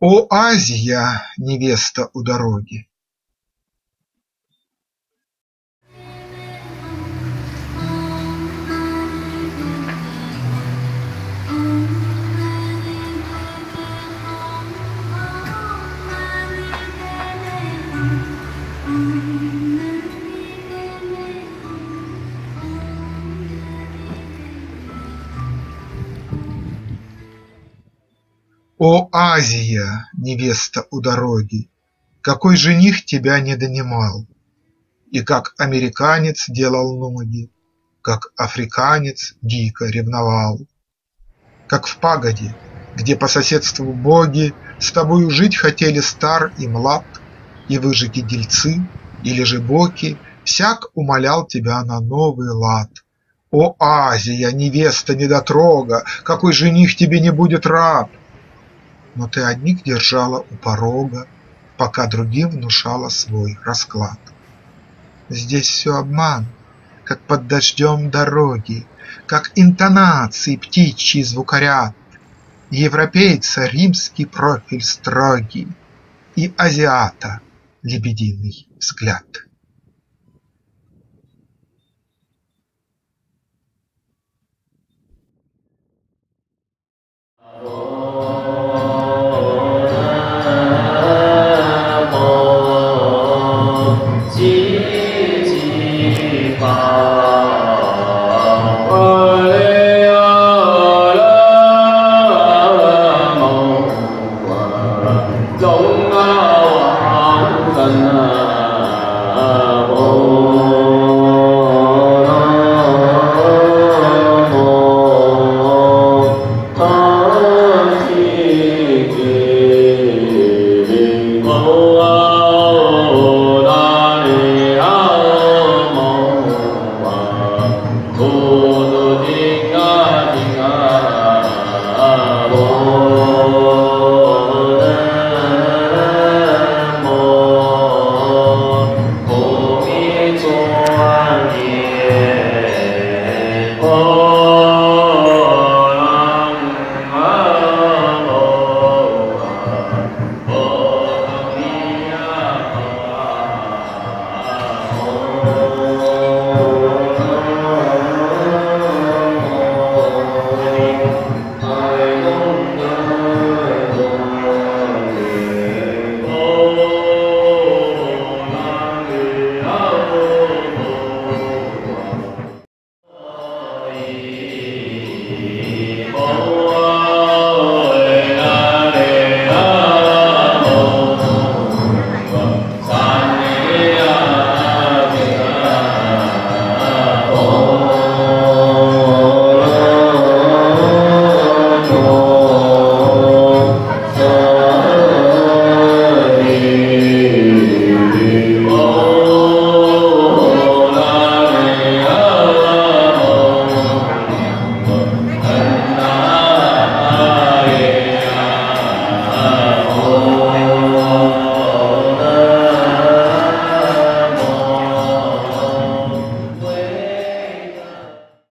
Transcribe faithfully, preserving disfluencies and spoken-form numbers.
О, Азия, невеста у дороги! О, Азия, невеста у дороги! Какой жених тебя не донимал! И как американец делал ноги, как африканец дико ревновал, как в пагоде, где по соседству боги с тобою жить хотели стар и млад, и выжиги дельцы или же боки всяк умолял тебя на новый лад. О, Азия, невеста недотрога! Какой жених тебе не будет рад! Но ты одних держала у порога, пока другим внушала свой расклад. Здесь все обман, как под дождем дороги, как интонации птичьи звукоряд, европейца римский профиль строгий и азиата лебединый взгляд. Oh